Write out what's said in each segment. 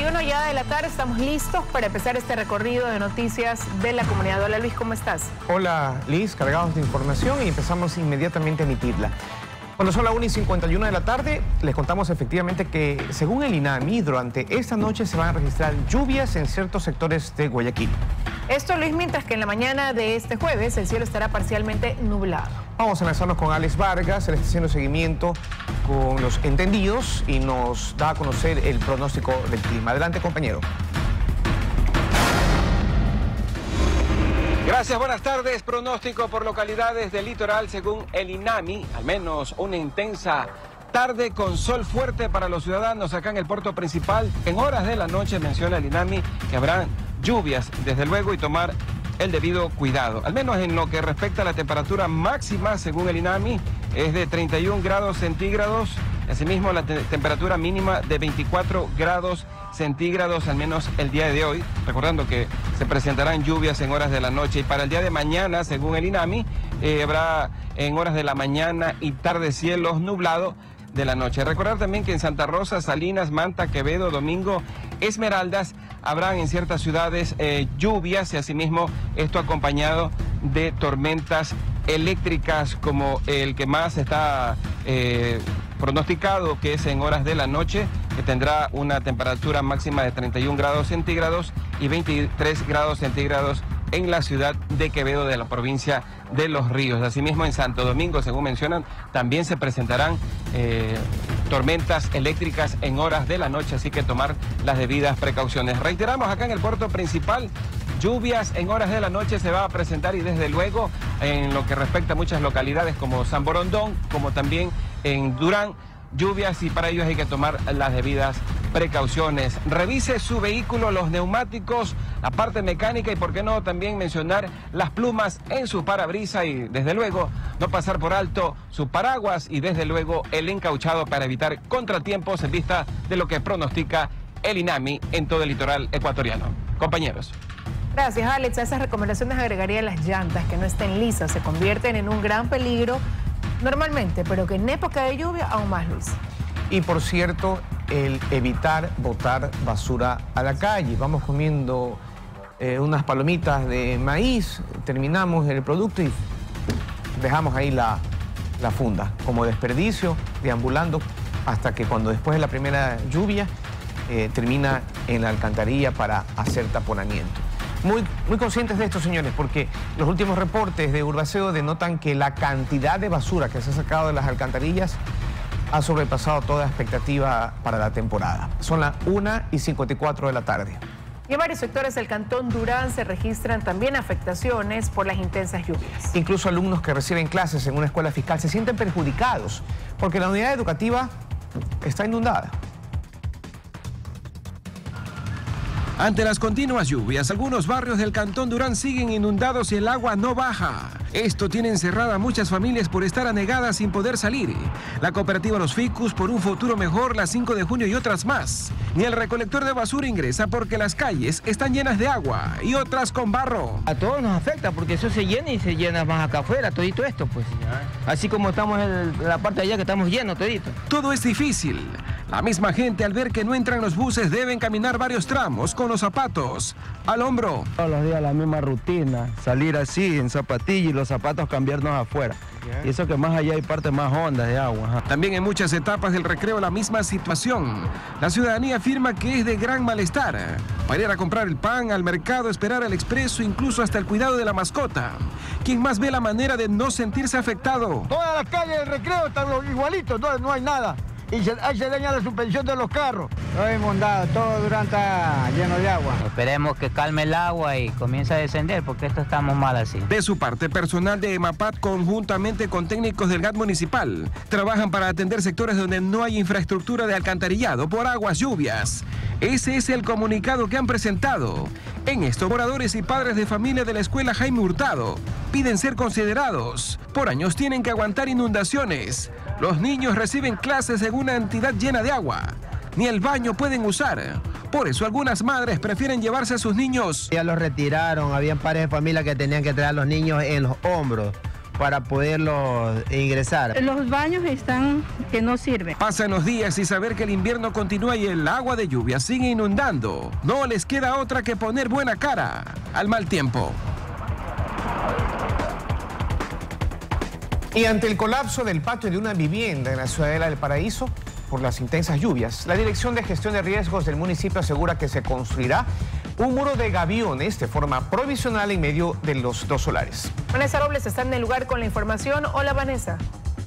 6:51 ya de la tarde, estamos listos para empezar este recorrido de noticias de la comunidad. Hola Luis, ¿cómo estás? Hola Liz, cargados de información y empezamos inmediatamente a emitirla. Cuando son las 1:51 de la tarde, les contamos efectivamente que según el INAMI, durante esta noche se van a registrar lluvias en ciertos sectores de Guayaquil. Esto, Luis, mientras que en la mañana de este jueves el cielo estará parcialmente nublado. Vamos a enlazarnos con Alex Vargas, él está haciendo seguimiento con los entendidos y nos da a conocer el pronóstico del clima. Adelante, compañero. Gracias, buenas tardes. Pronóstico por localidades del litoral según el INAMI, al menos una intensa tarde con sol fuerte para los ciudadanos acá en el puerto principal. En horas de la noche menciona el INAMI que habrán lluvias, desde luego, y tomar el debido cuidado. Al menos en lo que respecta a la temperatura máxima, según el INAMI, es de 31 grados centígrados. Asimismo, la temperatura mínima de 24 grados centígrados, al menos el día de hoy. Recordando que se presentarán lluvias en horas de la noche. Y para el día de mañana, según el INAMI, habrá en horas de la mañana y tarde cielos nublados de la noche. Recordar también que en Santa Rosa, Salinas, Manta, Quevedo, Domingo, Esmeraldas, habrán en ciertas ciudades lluvias y asimismo esto acompañado de tormentas eléctricas, como el que más está pronosticado, que es en horas de la noche, que tendrá una temperatura máxima de 31 grados centígrados y 23 grados centígrados en la ciudad de Quevedo, de la provincia de Los Ríos. Asimismo, en Santo Domingo, según mencionan, también se presentarán tormentas eléctricas en horas de la noche, así que tomar las debidas precauciones. Reiteramos, acá en el puerto principal, lluvias en horas de la noche se va a presentar, y desde luego en lo que respecta a muchas localidades como San Borondón, como también en Durán, lluvias, y para ello hay que tomar las debidas precauciones. Revise su vehículo, los neumáticos, la parte mecánica y, por qué no, también mencionar las plumas en su parabrisas, y desde luego no pasar por alto su paraguas, y desde luego el encauchado, para evitar contratiempos en vista de lo que pronostica el INAMI en todo el litoral ecuatoriano. Compañeros. Gracias, Alex. A esas recomendaciones agregaría las llantas que no estén lisas, se convierten en un gran peligro normalmente, pero que en época de lluvia aún más, Luis. Y por cierto, el evitar botar basura a la calle. Vamos comiendo unas palomitas de maíz, terminamos el producto y dejamos ahí la funda como desperdicio, deambulando hasta que cuando después de la primera lluvia termina en la alcantarilla para hacer taponamiento. Muy conscientes de esto, señores, porque los últimos reportes de Urbaceo denotan que la cantidad de basura que se ha sacado de las alcantarillas ha sobrepasado toda expectativa para la temporada. Son las 1:54 de la tarde. Y en varios sectores del cantón Durán se registran también afectaciones por las intensas lluvias. Incluso alumnos que reciben clases en una escuela fiscal se sienten perjudicados porque la unidad educativa está inundada. Ante las continuas lluvias, algunos barrios del cantón Durán siguen inundados y el agua no baja. Esto tiene encerrada a muchas familias por estar anegadas sin poder salir. La cooperativa Los Ficus por un futuro mejor, la 5 de junio y otras más. Ni el recolector de basura ingresa porque las calles están llenas de agua y otras con barro. A todos nos afecta porque eso se llena y se llena más acá afuera, todito esto pues. Así como estamos en la parte de allá que estamos llenos todito. Todo es difícil. La misma gente, al ver que no entran los buses, deben caminar varios tramos con los zapatos al hombro. Todos los días la misma rutina, salir así en zapatillas y los zapatos cambiarnos afuera. Y eso que más allá hay partes más hondas de agua. También en muchas etapas del recreo la misma situación. La ciudadanía afirma que es de gran malestar. Para ir a comprar el pan, al mercado, esperar al expreso, incluso hasta el cuidado de la mascota. ¿Quién más ve la manera de no sentirse afectado? Todas las calles del recreo están igualitos, no hay nada. Y ahí se daña la suspensión de los carros. Todo inundado, todo Durán está lleno de agua. Esperemos que calme el agua y comience a descender, porque esto estamos mal así. De su parte, personal de EMAPAT, conjuntamente con técnicos del GAT municipal, trabajan para atender sectores donde no hay infraestructura de alcantarillado por aguas lluvias. Ese es el comunicado que han presentado. En esto, moradores y padres de familia de la escuela Jaime Hurtado piden ser considerados. Por años tienen que aguantar inundaciones. Los niños reciben clases en una entidad llena de agua. Ni el baño pueden usar. Por eso algunas madres prefieren llevarse a sus niños. Ya los retiraron, habían padres de familia que tenían que traer a los niños en los hombros, para poderlos ingresar. Los baños están que no sirven. Pasan los días y saber que el invierno continúa y el agua de lluvia sigue inundando. No les queda otra que poner buena cara al mal tiempo. Y ante el colapso del patio de una vivienda en la Ciudadela del Paraíso por las intensas lluvias, la Dirección de Gestión de Riesgos del municipio asegura que se construirá un muro de gaviones de forma provisional en medio de los dos solares. Vanessa Robles está en el lugar con la información. Hola, Vanessa.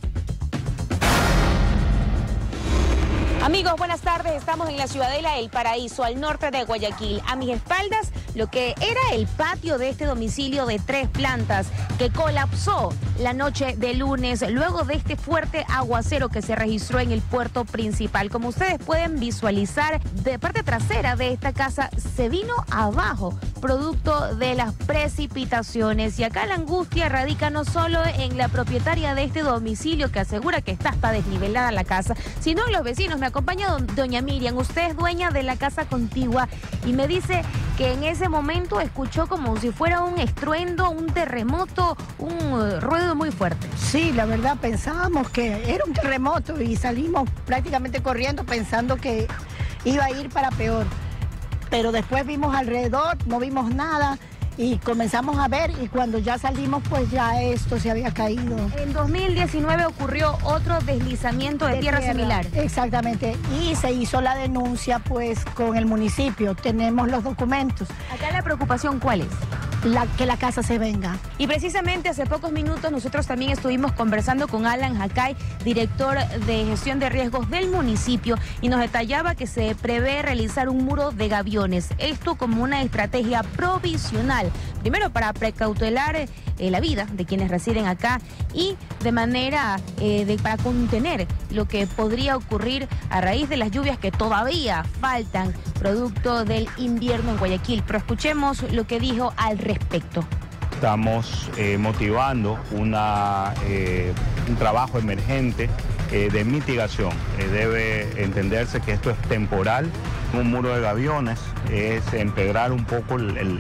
Amigos, buenas tardes. Estamos en la Ciudadela El Paraíso, al norte de Guayaquil. A mis espaldas, lo que era el patio de este domicilio de 3 plantas que colapsó la noche de lunes luego de este fuerte aguacero que se registró en el puerto principal. Como ustedes pueden visualizar, de parte trasera de esta casa se vino abajo producto de las precipitaciones. Y acá la angustia radica no solo en la propietaria de este domicilio, que asegura que está hasta desnivelada la casa, sino en los vecinos. Me acompaña doña Miriam. Usted es dueña de la casa contigua y me dice que en ese momento escuchó como si fuera un estruendo, un terremoto, un ruido muy fuerte. Sí, la verdad pensábamos que era un terremoto y salimos prácticamente corriendo pensando que iba a ir para peor. Pero después vimos alrededor, no vimos nada y comenzamos a ver, y cuando ya salimos pues ya esto se había caído. En 2019 ocurrió otro deslizamiento de tierra similar. Exactamente, y se hizo la denuncia pues con el municipio, tenemos los documentos. Acá la preocupación, ¿cuál es? Que la casa se venga. Y precisamente hace pocos minutos nosotros también estuvimos conversando con Alan Jacay, director de gestión de riesgos del municipio, y nos detallaba que se prevé realizar un muro de gaviones. Esto como una estrategia provisional, primero para precautelar la vida de quienes residen acá y de manera para contener lo que podría ocurrir a raíz de las lluvias que todavía faltan producto del invierno en Guayaquil. Pero escuchemos lo que dijo al respecto. Estamos motivando un trabajo emergente de mitigación. Debe entenderse que esto es temporal. Un muro de gaviones es empedrar un poco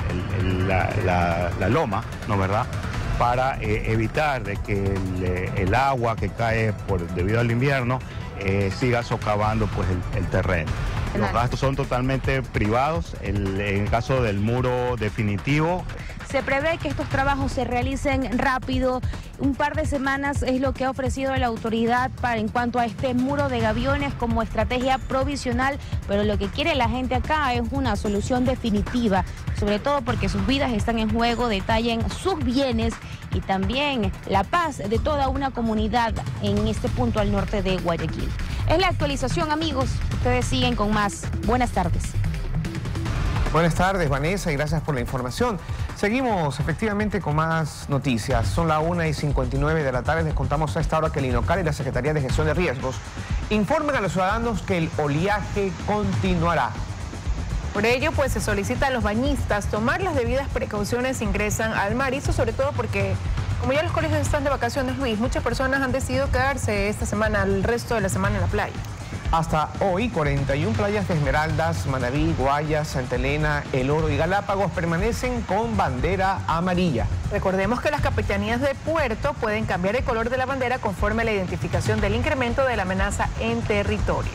la loma, ¿no verdad?, para evitar de que el agua que cae debido al invierno siga socavando pues el terreno. Los gastos son totalmente privados. En el caso del muro definitivo, se prevé que estos trabajos se realicen rápido. Un par de semanas es lo que ha ofrecido la autoridad en cuanto a este muro de gaviones como estrategia provisional, pero lo que quiere la gente acá es una solución definitiva, sobre todo porque sus vidas están en juego, detallen sus bienes y también la paz de toda una comunidad en este punto al norte de Guayaquil. Es la actualización, amigos. Ustedes siguen con más. Buenas tardes. Buenas tardes, Vanessa, y gracias por la información. Seguimos efectivamente con más noticias. Son las 1:59 de la tarde. Les contamos a esta hora que el INOCAR y la Secretaría de Gestión de Riesgos informan a los ciudadanos que el oleaje continuará. Por ello, pues se solicita a los bañistas tomar las debidas precauciones si ingresan al mar. Y eso sobre todo porque, como ya los colegios están de vacaciones, Luis, muchas personas han decidido quedarse esta semana, el resto de la semana en la playa. Hasta hoy, 41 playas de Esmeraldas, Manaví, Guayas, Santa Elena, El Oro y Galápagos permanecen con bandera amarilla. Recordemos que las capitanías de puerto pueden cambiar el color de la bandera conforme a la identificación del incremento de la amenaza en territorio.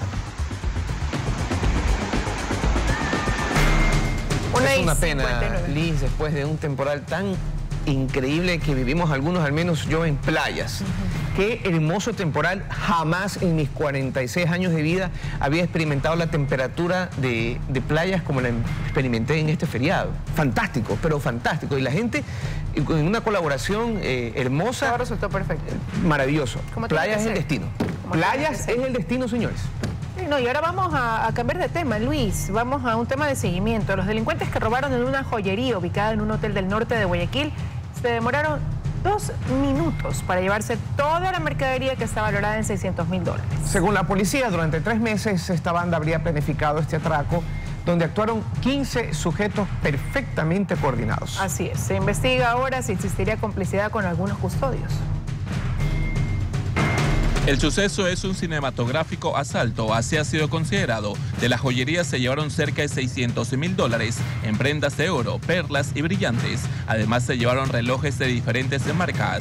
Es una pena, Liz, después de un temporal tan increíble que vivimos algunos, al menos yo, en playas. Qué hermoso temporal. Jamás en mis 46 años de vida había experimentado la temperatura de playas como la experimenté en este feriado. Fantástico, pero fantástico. Y la gente, en una colaboración hermosa. Todo resultó perfecto. Maravilloso. Playas es el destino. Playas es el destino, señores. No, y ahora vamos a cambiar de tema, Luis. Vamos a un tema de seguimiento. Los delincuentes que robaron en una joyería ubicada en un hotel del norte de Guayaquil se demoraron 2 minutos para llevarse toda la mercadería que está valorada en $600.000. Según la policía, durante 3 meses esta banda habría planificado este atraco, donde actuaron 15 sujetos perfectamente coordinados. Así es. Se investiga ahora si existiría complicidad con algunos custodios. El suceso es un cinematográfico asalto, así ha sido considerado. De la joyería se llevaron cerca de $600.000 en prendas de oro, perlas y brillantes. Además se llevaron relojes de diferentes marcas.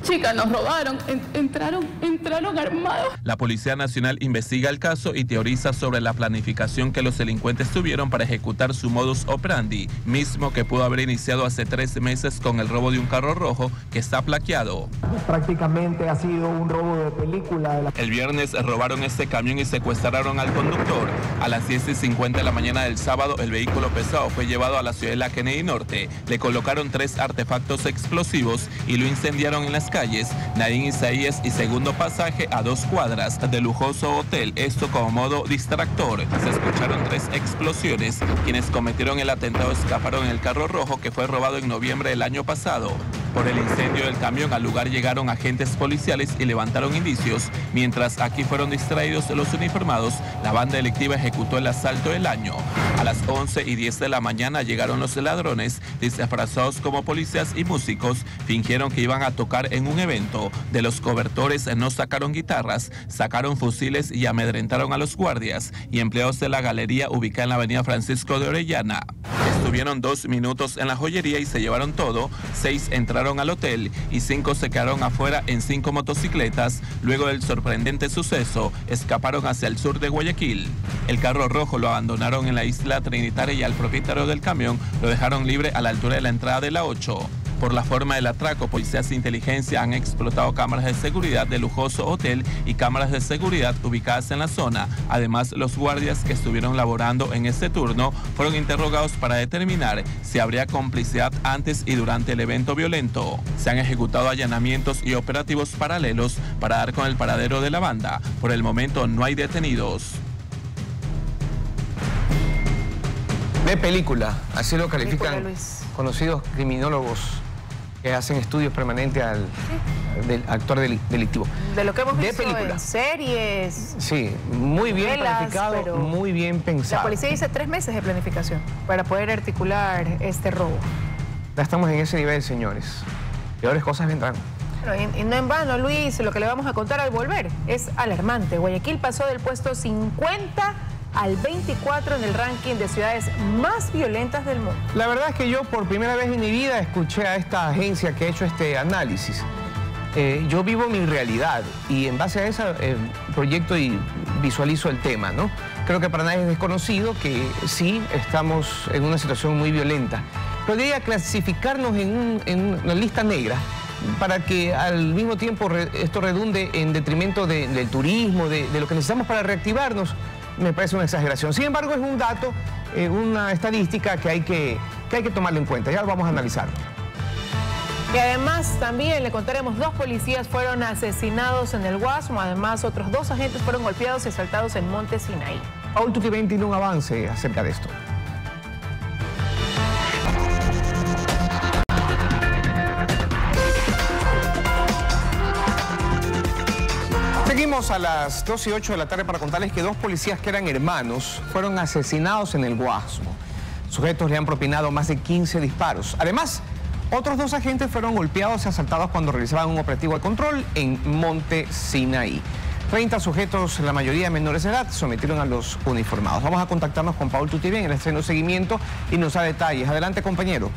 Chicas, nos robaron, entraron armados. La Policía Nacional investiga el caso y teoriza sobre la planificación que los delincuentes tuvieron para ejecutar su modus operandi, mismo que pudo haber iniciado hace 3 meses con el robo de un carro rojo que está plaqueado. Prácticamente ha sido un robo de película. El viernes robaron este camión y secuestraron al conductor. A las 10:50 de la mañana del sábado, el vehículo pesado fue llevado a la ciudad de la Kennedy Norte. Le colocaron 3 artefactos explosivos y lo incendiaron en las calles Nadine Isaías y Segundo Pasaje, a 2 cuadras del lujoso hotel, esto como modo distractor. Se escucharon 3 explosiones. Quienes cometieron el atentado escaparon en el carro rojo que fue robado en noviembre del año pasado. Por el incendio del camión al lugar llegaron agentes policiales y levantaron indicios. Mientras aquí fueron distraídos los uniformados, la banda delictiva ejecutó el asalto del año. A las 11:10 de la mañana llegaron los ladrones, disfrazados como policías y músicos, fingieron que iban a tocar en un evento. De los cobertores no sacaron guitarras, sacaron fusiles y amedrentaron a los guardias y empleados de la galería ubicada en la avenida Francisco de Orellana. Estuvieron 2 minutos en la joyería y se llevaron todo. 6 entraron al hotel y 5 se quedaron afuera en 5 motocicletas. Luego del sorprendente suceso, escaparon hacia el sur de Guayaquil. El carro rojo lo abandonaron en la isla Trinitaria y al propietario del camión lo dejaron libre a la altura de la entrada de la 8. Por la forma del atraco, policías de inteligencia han explotado cámaras de seguridad del lujoso hotel y cámaras de seguridad ubicadas en la zona. Además, los guardias que estuvieron laborando en este turno fueron interrogados para determinar si habría complicidad antes y durante el evento violento. Se han ejecutado allanamientos y operativos paralelos para dar con el paradero de la banda. Por el momento no hay detenidos. De película, así lo califican conocidos criminólogos que hacen estudios permanentes del actor delictivo. De lo que hemos visto en series. Sí, muy bien novelas, planificado, muy bien pensado. La policía dice 3 meses de planificación para poder articular este robo. Ya estamos en ese nivel, señores. Peores cosas vendrán. Bueno, y no en vano, Luis, lo que le vamos a contar al volver es alarmante. Guayaquil pasó del puesto 50 al 24 en el ranking de ciudades más violentas del mundo. La verdad es que yo por primera vez en mi vida escuché a esta agencia que ha hecho este análisis. Yo vivo mi realidad y en base a ese proyecto y visualizo el tema, ¿no? Creo que para nadie es desconocido que sí estamos en una situación muy violenta. Pero diría clasificarnos en una lista negra para que al mismo tiempo esto redunde en detrimento del turismo, de lo que necesitamos para reactivarnos, me parece una exageración. Sin embargo, es un dato, una estadística que hay que tomarlo en cuenta. Ya lo vamos a analizar. Y además también le contaremos, 2 policías fueron asesinados en el Guasmo. Además, otros 2 agentes fueron golpeados y asaltados en Monte Sinaí. Paul Tutibén tiene un avance acerca de esto. Seguimos a las 2:08 de la tarde para contarles que 2 policías que eran hermanos fueron asesinados en el Guasmo. Sujetos le han propinado más de 15 disparos. Además, otros 2 agentes fueron golpeados y asaltados cuando realizaban un operativo de control en Monte Sinaí. 30 sujetos, la mayoría menores de edad, sometieron a los uniformados. Vamos a contactarnos con Paul Tutibén, él está haciendo seguimiento y nos da detalles. Adelante, compañero.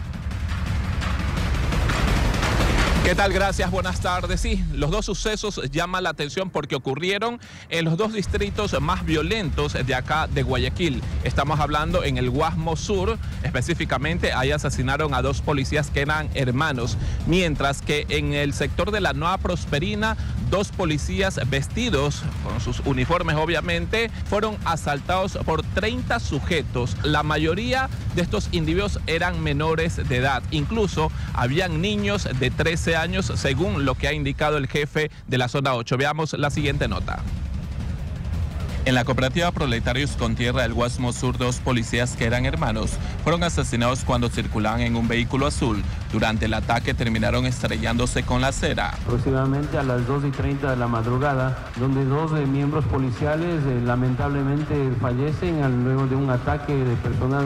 ¿Qué tal? Gracias, buenas tardes. Sí, los 2 sucesos llaman la atención porque ocurrieron en los 2 distritos más violentos de acá de Guayaquil. Estamos hablando en el Guasmo Sur, específicamente ahí asesinaron a 2 policías que eran hermanos, mientras que en el sector de la Nueva Prosperina, 2 policías vestidos con sus uniformes obviamente, fueron asaltados por 30 sujetos. La mayoría de estos individuos eran menores de edad, incluso habían niños de 13 años, según lo que ha indicado el jefe de la zona 8. Veamos la siguiente nota. En la cooperativa Proletarios con Tierra del Guasmo Sur, 2 policías que eran hermanos fueron asesinados cuando circulaban en un vehículo azul. Durante el ataque terminaron estrellándose con la acera. Aproximadamente a las 2:30 de la madrugada, donde 2 miembros policiales lamentablemente fallecen luego de un ataque de personas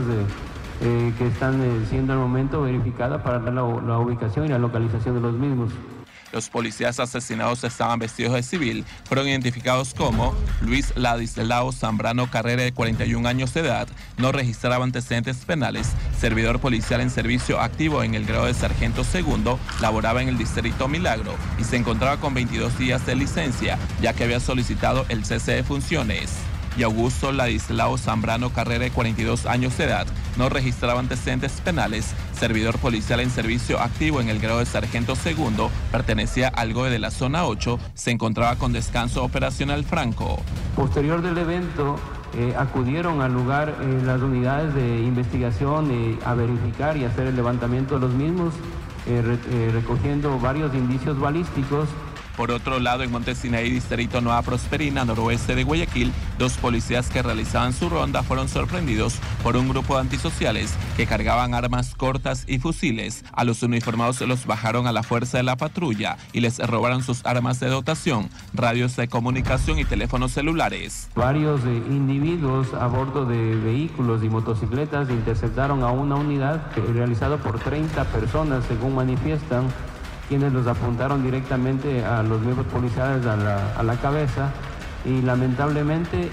que están siendo al momento verificadas para dar la ubicación y la localización de los mismos. Los policías asesinados estaban vestidos de civil. Fueron identificados como Luis Ladislao Zambrano Carrera, de 41 años de edad, no registraba antecedentes penales, servidor policial en servicio activo en el grado de sargento segundo, laboraba en el distrito Milagro y se encontraba con 22 días de licencia, ya que había solicitado el cese de funciones. Y Augusto Ladislao Zambrano Carrera, de 42 años de edad, no registraba antecedentes penales, servidor policial en servicio activo en el grado de sargento segundo, pertenecía al GOE de la zona 8, se encontraba con descanso operacional franco. Posterior del evento, acudieron al lugar las unidades de investigación a verificar y hacer el levantamiento de los mismos, recogiendo varios indicios balísticos. Por otro lado, en Monte Sinaí, distrito Nueva Prosperina, noroeste de Guayaquil, 2 policías que realizaban su ronda fueron sorprendidos por un grupo de antisociales que cargaban armas cortas y fusiles. A los uniformados los bajaron a la fuerza de la patrulla y les robaron sus armas de dotación, radios de comunicación y teléfonos celulares. Varios individuos a bordo de vehículos y motocicletas interceptaron a una unidad realizada por 30 personas, según manifiestan, quienes los apuntaron directamente a los miembros policiales a la cabeza y lamentablemente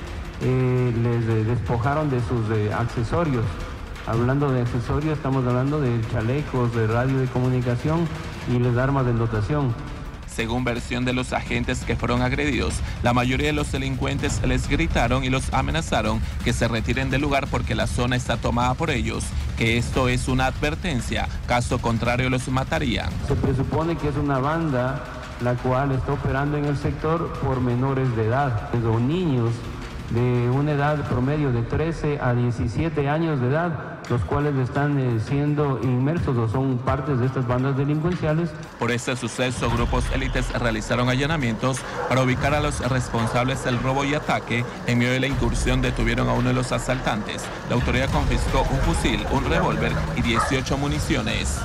les despojaron de sus accesorios. Hablando de accesorios, estamos hablando de chalecos, de radio de comunicación y les armas de dotación. Según versión de los agentes que fueron agredidos, la mayoría de los delincuentes les gritaron y los amenazaron que se retiren del lugar porque la zona está tomada por ellos, que esto es una advertencia, caso contrario los matarían. Se presupone que es una banda la cual está operando en el sector por menores de edad, o niños de una edad promedio de 13 a 17 años de edad, los cuales están siendo inmersos o son partes de estas bandas delincuenciales. Por este suceso, grupos élites realizaron allanamientos para ubicar a los responsables del robo y ataque. En medio de la incursión detuvieron a uno de los asaltantes. La autoridad confiscó un fusil, un revólver y 18 municiones.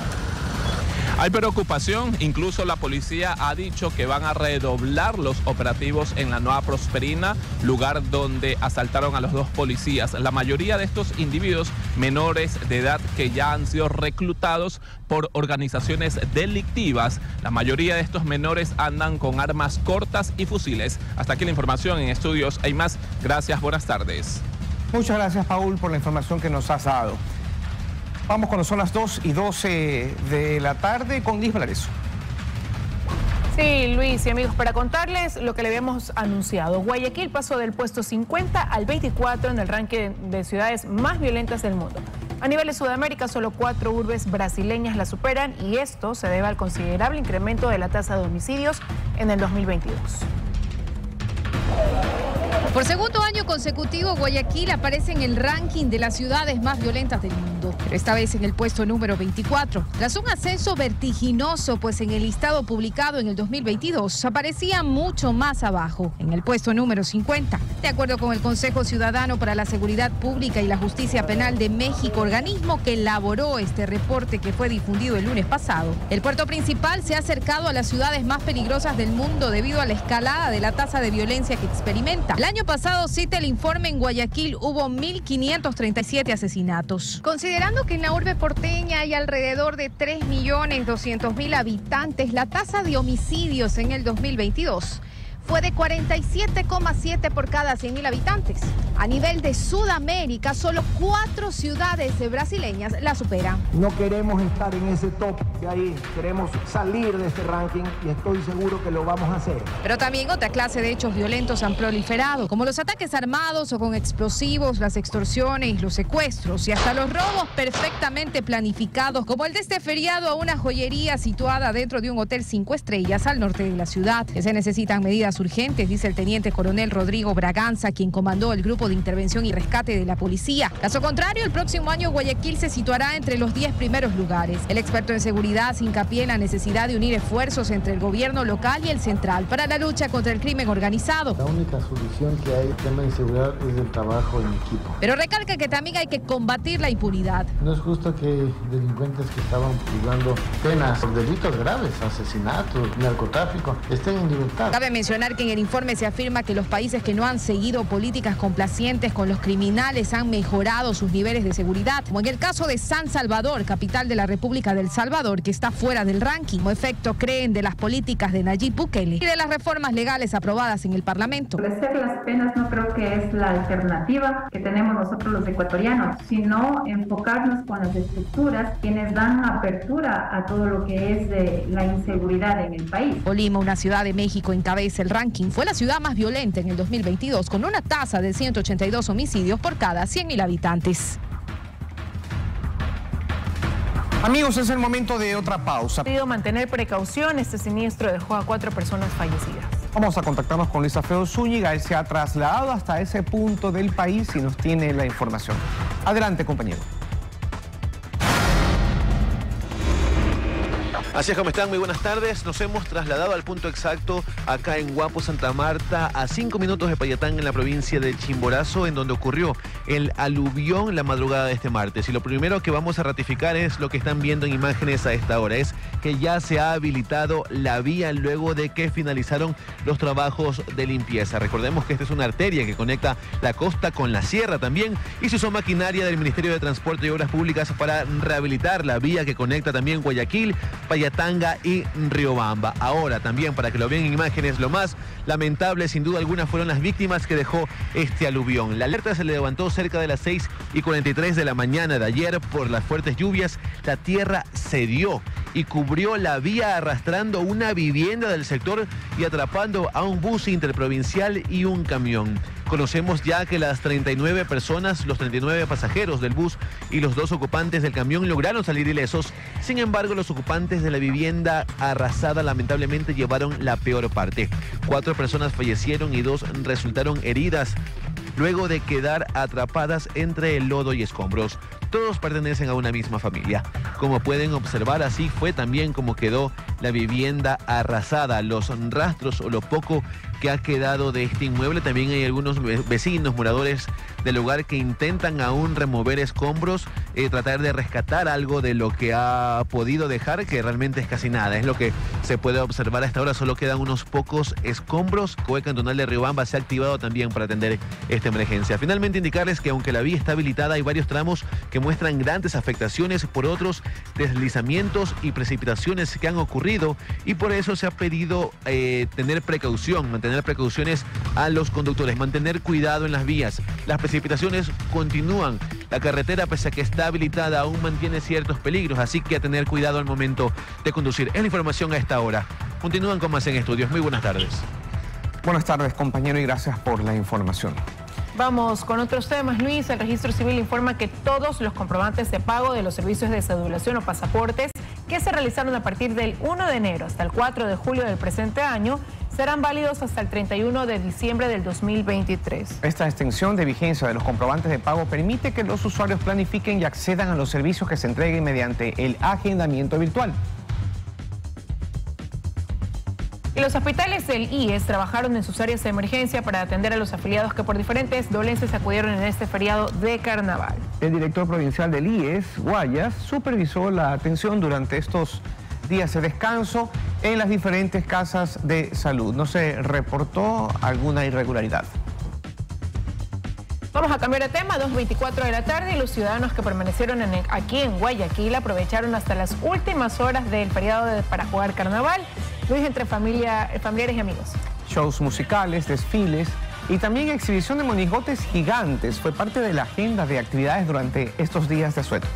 Hay preocupación, incluso la policía ha dicho que van a redoblar los operativos en la Nueva Prosperina, lugar donde asaltaron a los 2 policías. La mayoría de estos individuos menores de edad que ya han sido reclutados por organizaciones delictivas. La mayoría de estos menores andan con armas cortas y fusiles. Hasta aquí la información. En estudios hay más. Gracias, buenas tardes. Muchas gracias, Paul, por la información que nos has dado. Vamos cuando son las 2:12 de la tarde con Liz Valareso. Sí, Luis y amigos, para contarles lo que le habíamos anunciado. Guayaquil pasó del puesto 50 al 24 en el ranking de ciudades más violentas del mundo. A nivel de Sudamérica, solo 4 urbes brasileñas la superan y esto se debe al considerable incremento de la tasa de homicidios en el 2022. Por segundo año consecutivo, Guayaquil aparece en el ranking de las ciudades más violentas del mundo, pero esta vez en el puesto número 24. Tras un ascenso vertiginoso, pues en el listado publicado en el 2022 aparecía mucho más abajo, en el puesto número 50. De acuerdo con el Consejo Ciudadano para la Seguridad Pública y la Justicia Penal de México, organismo que elaboró este reporte que fue difundido el lunes pasado, el puerto principal se ha acercado a las ciudades más peligrosas del mundo debido a la escalada de la tasa de violencia que experimenta. El año pasado, cita el informe, en Guayaquil hubo 1.537 asesinatos. Considerando que en la urbe porteña hay alrededor de 3.200.000 habitantes, la tasa de homicidios en el 2022 fue de 47,7 por cada 100.000 habitantes. A nivel de Sudamérica, solo 4 ciudades brasileñas la superan. No queremos estar en ese top de ahí, queremos salir de este ranking y estoy seguro que lo vamos a hacer. Pero también otra clase de hechos violentos han proliferado, como los ataques armados o con explosivos, las extorsiones, los secuestros y hasta los robos perfectamente planificados, como el de este feriado a una joyería situada dentro de un hotel 5 estrellas al norte de la ciudad. Que se necesitan medidas urgentes, dice el teniente coronel Rodrigo Braganza, quien comandó el grupo de intervención y rescate de la policía. Caso contrario, el próximo año Guayaquil se situará entre los 10 primeros lugares. El experto en seguridad hace hincapié en la necesidad de unir esfuerzos entre el gobierno local y el central para la lucha contra el crimen organizado. La única solución que hay en tema de inseguridad es el trabajo en equipo. Pero recalca que también hay que combatir la impunidad. No es justo que delincuentes que estaban juzgando penas por delitos graves, asesinatos, narcotráfico, estén en libertad. Cabe mencionar que en el informe se afirma que los países que no han seguido políticas complacientes con los criminales han mejorado sus niveles de seguridad, como en el caso de San Salvador, capital de la República del Salvador, Ecuador, que está fuera del ranking. Como efecto, creen de las políticas de Nayib Bukele y de las reformas legales aprobadas en el Parlamento. Establecer las penas no creo que es la alternativa que tenemos nosotros los ecuatorianos, sino enfocarnos con las estructuras quienes dan apertura a todo lo que es de la inseguridad en el país. Lima, una ciudad de México, encabeza el ranking. Fue la ciudad más violenta en el 2022, con una tasa de 182 homicidios por cada 100.000 habitantes. Amigos, es el momento de otra pausa. Pido mantener precaución. Este siniestro dejó a 4 personas fallecidas. Vamos a contactarnos con Luis Alfredo Zúñiga. Él se ha trasladado hasta ese punto del país y nos tiene la información. Adelante, compañero. Así es, como están, muy buenas tardes. Nos hemos trasladado al punto exacto acá en Guapo, Santa Marta, a 5 minutos de Payatán, en la provincia de Chimborazo, en donde ocurrió el aluvión la madrugada de este martes. Y lo primero que vamos a ratificar es lo que están viendo en imágenes a esta hora, es que ya se ha habilitado la vía luego de que finalizaron los trabajos de limpieza. Recordemos que esta es una arteria que conecta la costa con la sierra también, y se usó maquinaria del Ministerio de Transporte y Obras Públicas para rehabilitar la vía que conecta también Guayaquil, Payatanga y Riobamba. Ahora también, para que lo vean en imágenes, lo más lamentable sin duda alguna fueron las víctimas que dejó este aluvión. La alerta se levantó cerca de las 6:43 de la mañana de ayer por las fuertes lluvias. La tierra cedió y cubrió la vía, arrastrando una vivienda del sector y atrapando a un bus interprovincial y un camión. Conocemos ya que las 39 personas, los 39 pasajeros del bus y los 2 ocupantes del camión lograron salir ilesos. Sin embargo, los ocupantes de la vivienda arrasada lamentablemente llevaron la peor parte. 4 personas fallecieron y 2 resultaron heridas luego de quedar atrapadas entre el lodo y escombros. Todos pertenecen a una misma familia. Como pueden observar, así fue también como quedó la vivienda arrasada. Los rastros o lo poco que ha quedado de este inmueble. También hay algunos vecinos, moradores del lugar, que intentan aún remover escombros, tratar de rescatar algo de lo que ha podido dejar, que realmente es casi nada. Es lo que se puede observar hasta ahora. Solo quedan unos pocos escombros. COE Cantonal de Riobamba se ha activado también para atender esta emergencia. Finalmente, indicarles que aunque la vía está habilitada, hay varios tramos que muestran grandes afectaciones por otros deslizamientos y precipitaciones que han ocurrido, y por eso se ha pedido tener precaución, mantener precauciones a los conductores, mantener cuidado en las vías. Las precipitaciones continúan. La carretera, pese a que está habilitada, aún mantiene ciertos peligros, así que a tener cuidado al momento de conducir. Es la información a esta hora. Continúan con más en estudios. Muy buenas tardes. Buenas tardes, compañero, y gracias por la información. Vamos con otros temas, Luis. El Registro Civil informa que todos los comprobantes de pago de los servicios de cedulación o pasaportes que se realizaron a partir del 1 de enero hasta el 4 de julio del presente año serán válidos hasta el 31 de diciembre del 2023. Esta extensión de vigencia de los comprobantes de pago permite que los usuarios planifiquen y accedan a los servicios que se entreguen mediante el agendamiento virtual. Y los hospitales del IES trabajaron en sus áreas de emergencia para atender a los afiliados que por diferentes dolencias acudieron en este feriado de carnaval. El director provincial del IES, Guayas, supervisó la atención durante estos días de descanso en las diferentes casas de salud. No se reportó alguna irregularidad. Vamos a cambiar de tema, 2:24 de la tarde, y los ciudadanos que permanecieron aquí en Guayaquil aprovecharon hasta las últimas horas del feriado para jugar carnaval, Luis, entre familiares y amigos. Shows musicales, desfiles y también exhibición de monigotes gigantes fue parte de la agenda de actividades durante estos días de asueto.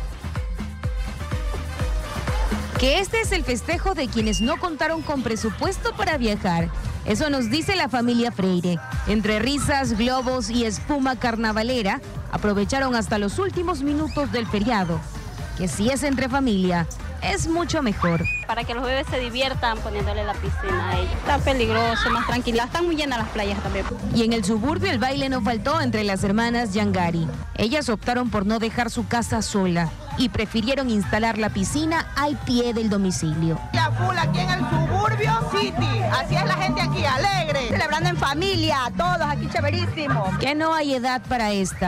Que este es el festejo de quienes no contaron con presupuesto para viajar. Eso nos dice la familia Freire. Entre risas, globos y espuma carnavalera, aprovecharon hasta los últimos minutos del feriado. Que si es entre familia, es mucho mejor. Para que los bebés se diviertan poniéndole la piscina a ellos. Está peligroso, más tranquila. Están muy llenas las playas también. Y en el suburbio el baile no faltó entre las hermanas Yangari. Ellas optaron por no dejar su casa sola y prefirieron instalar la piscina al pie del domicilio. Ya full aquí en el suburbio City. Así es la gente aquí, alegre. Celebrando en familia, todos aquí chéverísimos. Que no hay edad para esta.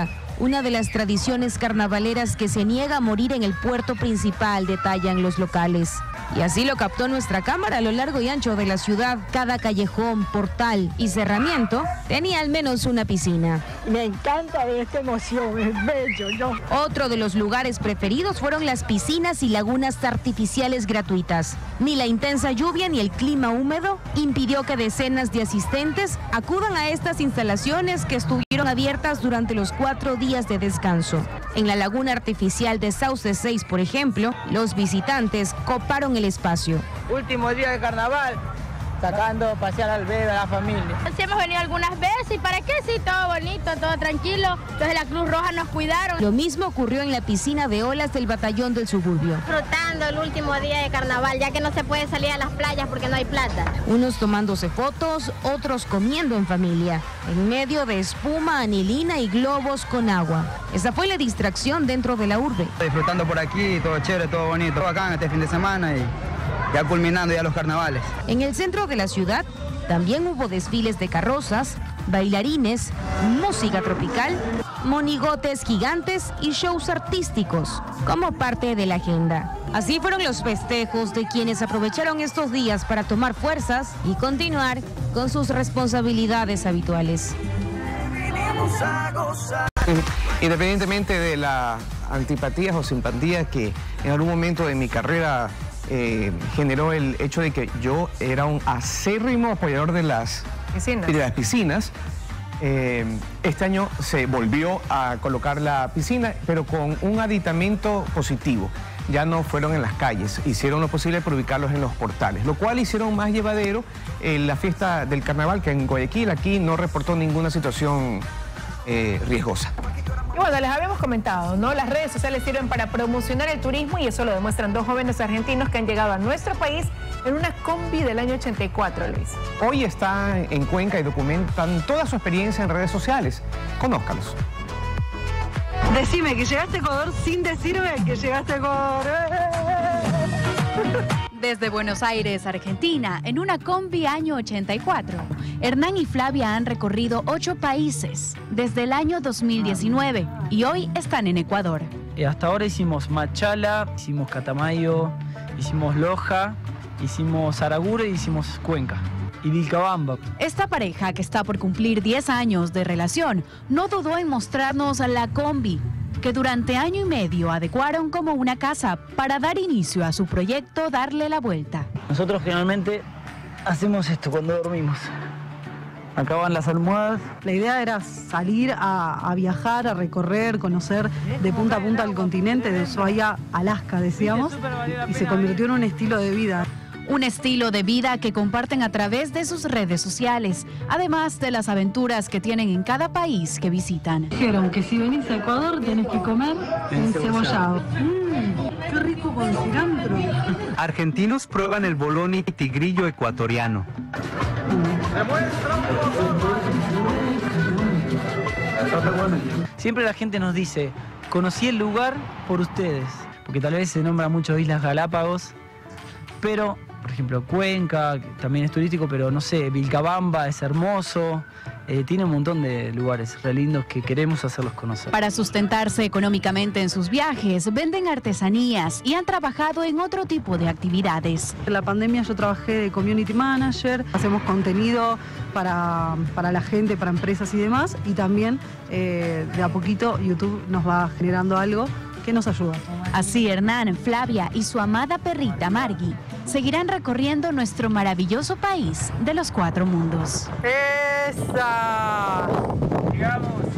una de las tradiciones carnavaleras que se niega a morir en el puerto principal, detallan los locales. Y así lo captó nuestra cámara a lo largo y ancho de la ciudad. Cada callejón, portal y cerramiento tenía al menos una piscina. Me encanta ver esta emoción, es bello, ¿no? Otro de los lugares preferidos fueron las piscinas y lagunas artificiales gratuitas. Ni la intensa lluvia ni el clima húmedo impidió que decenas de asistentes acudan a estas instalaciones que estuvieron abiertas durante los 4 días de descanso. En la laguna artificial de Sauce 6, por ejemplo, los visitantes coparon el espacio. Último día de carnaval, sacando a pasear al bebé, a la familia. Sí hemos venido algunas veces y ¿para qué? Sí, todo bonito, todo tranquilo. Entonces la Cruz Roja nos cuidaron. Lo mismo ocurrió en la piscina de olas del Batallón del Suburbio. Disfrutando el último día de carnaval, ya que no se puede salir a las playas porque no hay plata. Unos tomándose fotos, otros comiendo en familia, en medio de espuma, anilina y globos con agua. Esa fue la distracción dentro de la urbe. Disfrutando por aquí, todo chévere, todo bonito. Todo acá este fin de semana y ya culminando ya los carnavales. En el centro de la ciudad también hubo desfiles de carrozas, bailarines, música tropical, monigotes gigantes y shows artísticos como parte de la agenda. Así fueron los festejos de quienes aprovecharon estos días para tomar fuerzas y continuar con sus responsabilidades habituales. Independientemente de las antipatías o simpatías que en algún momento de mi carrera generó el hecho de que yo era un acérrimo apoyador de las piscinas. Este año se volvió a colocar la piscina, pero con un aditamento positivo. Ya no fueron en las calles, hicieron lo posible por ubicarlos en los portales, lo cual hicieron más llevadero la fiesta del carnaval, que en Guayaquil aquí no reportó ninguna situación riesgosa. Y bueno, les habíamos comentado, ¿no? Las redes sociales sirven para promocionar el turismo y eso lo demuestran 2 jóvenes argentinos que han llegado a nuestro país en una combi del año 84, Luis. Hoy están en Cuenca y documentan toda su experiencia en redes sociales. Conózcalos. Decime que llegaste a Ecuador sin decirme que llegaste a Ecuador. Desde Buenos Aires, Argentina, en una combi año 84, Hernán y Flavia han recorrido 8 países desde el año 2019 y hoy están en Ecuador. Hasta ahora hicimos Machala, hicimos Catamayo, hicimos Loja, hicimos Saraguro y hicimos Cuenca. Y Vilcabamba. Esta pareja, que está por cumplir 10 años de relación, no dudó en mostrarnos la combi, que durante año y medio adecuaron como una casa para dar inicio a su proyecto Darle la Vuelta. Nosotros generalmente hacemos esto cuando dormimos. Acá van las almohadas. La idea era salir a viajar, a recorrer, conocer de punta a punta el continente, de Ushuaia a Alaska, decíamos, y se convirtió en un estilo de vida. Un estilo de vida que comparten a través de sus redes sociales, además de las aventuras que tienen en cada país que visitan. Dijeron que si venís a Ecuador tenés que comer encebollado. ¡Qué rico con cilantro! Argentinos prueban el boloni tigrillo ecuatoriano. Siempre la gente nos dice, conocí el lugar por ustedes, porque tal vez se nombra mucho Islas Galápagos, pero, por ejemplo, Cuenca, que también es turístico, pero no sé, Vilcabamba es hermoso, tiene un montón de lugares re lindos que queremos hacerlos conocer. Para sustentarse económicamente en sus viajes, venden artesanías y han trabajado en otro tipo de actividades. En la pandemia yo trabajé de community manager, hacemos contenido para la gente, para empresas y demás, y también de a poquito YouTube nos va generando algo que nos ayuda. Así Hernán, Flavia y su amada perrita Margui seguirán recorriendo nuestro maravilloso país de los 4 mundos. ¡Esa! Llegamos.